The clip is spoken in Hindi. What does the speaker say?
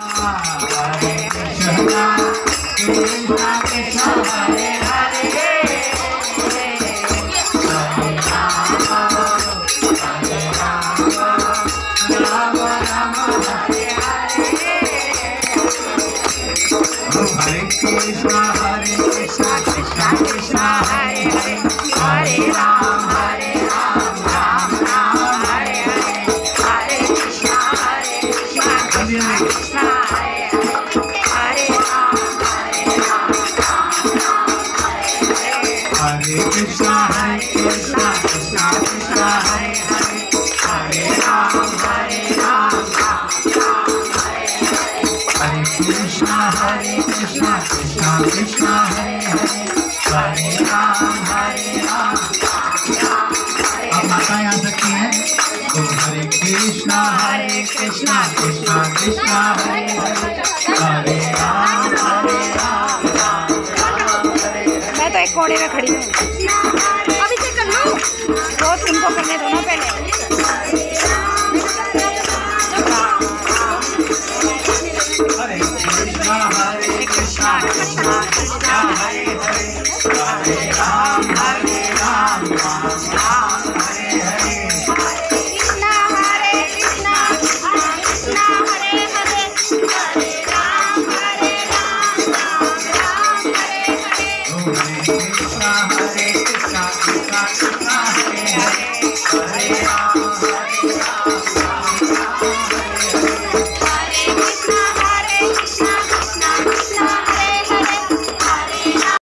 हरे कृष्णा कृष्णा कृष्णा हरे हरे राम राम हरे हरे हरे कृष्णा कृष्णा कृष्णा हरे हरे हरे राम राम राम हरे हरे हरे कृष्णा कृष्णा कृष्णा हरे हरे हरे राम राम राम हरे हरे हरे कृष्णा कृष्णा कृष्णा हरे हरे हरे राम राम राम हरे हरे हरे कृष्णा कृष्णा कृष्णा हरे हरे हरे राम राम राम। अब माता आ सकती हैं तो हरे कृष्णा कृष्णा कृष्णा हरे हरे हरे राम राम राम हरे हरे। मैं तो एक कोने में खड़ी हूँ, अभी से कर लूँ, रोज तुमको करने दो ना पहले।